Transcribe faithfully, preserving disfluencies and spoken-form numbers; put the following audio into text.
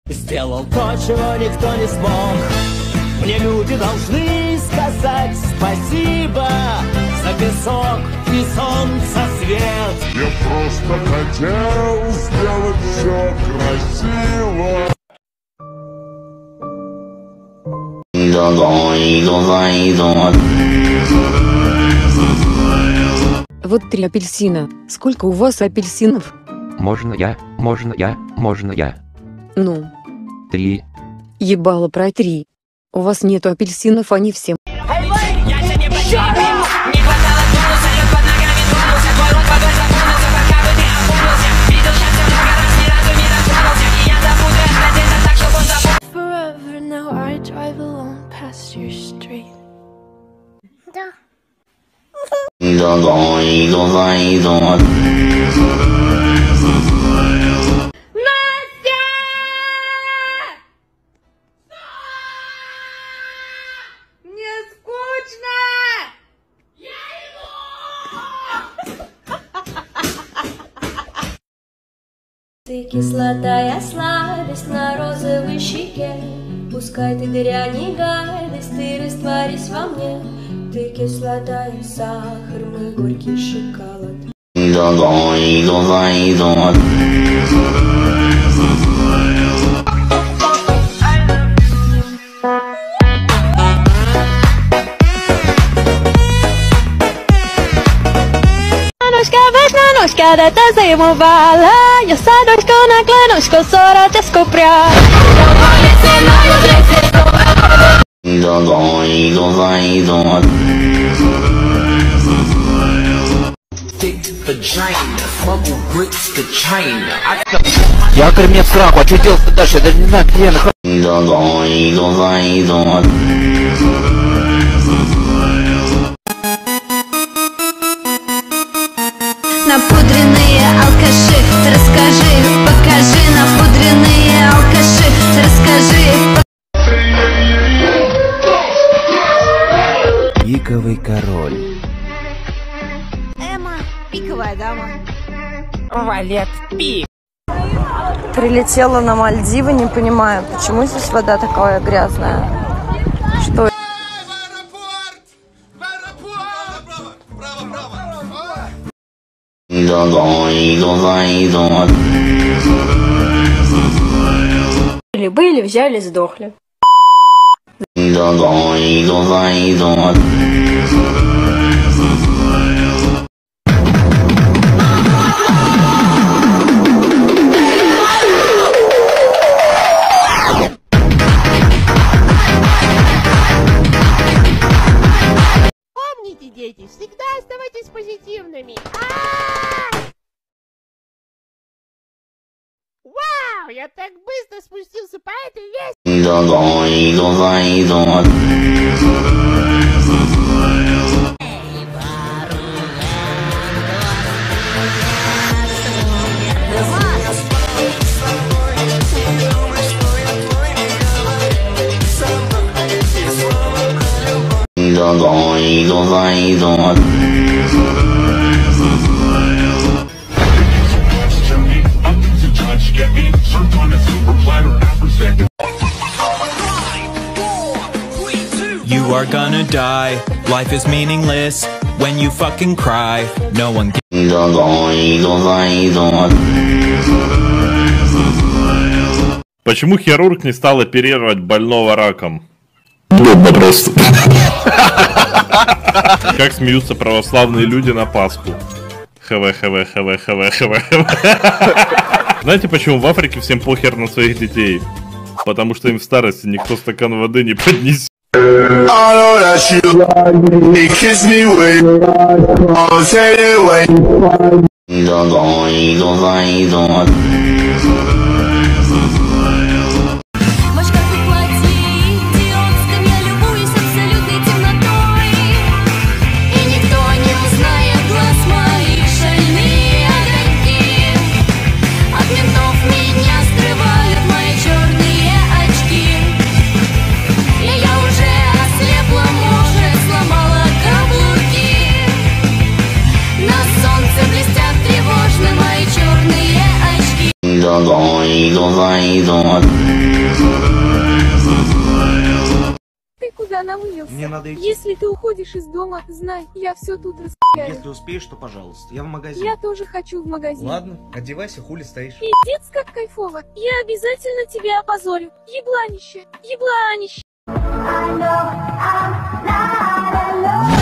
Сделал то, чего никто не смог. Мне люди должны сказать спасибо за песок и солнце свет. Я просто хотел сделать все красиво. Вот три апельсина. Сколько у вас апельсинов? Можно я, можно я, можно я. Ну? Три. Ебало про три. У вас нету апельсинов, они все. Ты кислотая сладость на розовой щеке. Пускай ты дрянь и гадость, ты растворись во мне. Ты кислотая сахар, мой горький шоколад. Nós cada desenho vala, eu só dois com na clã, nós com sora te escoprar. Якорь мне в сраку, а что делать-то дальше? Я даже не знаю, где я нахожусь. Напудренные алкаши, расскажи, покажи. Напудренные алкаши, расскажи. Пиковый король. Эмма, пиковая дама. Валет пик. Прилетела на Мальдивы, не понимаю, почему здесь вода такая грязная. Что? Были, взяли, сдохли. Помните, дети, всегда оставайтесь позитивными. Вау, я так быстро спустился по этой лестнице. You are gonna die, life is meaningless when you fucking cry. No one can. Почему хирург не стал оперировать больного раком? Удобно просто. Как смеются православные люди на Пасху? ХВ, ХВ, ХВ, ХВ, ХВ, ХВ. Знаете, почему в Африке всем похер на своих детей? Потому что им в старости никто стакан воды не поднесет. Don't go, don't go, don't go. куда навылился. Мне надо идти. Если ты уходишь из дома, знай, я все тут распяю. Если успеешь, то пожалуйста. Я в магазин. Я тоже хочу в магазин. Ладно, одевайся, хули стоишь. Пиздец, как кайфово. Я обязательно тебя опозорю. Ебланище, ебланище. I know I'm not alone.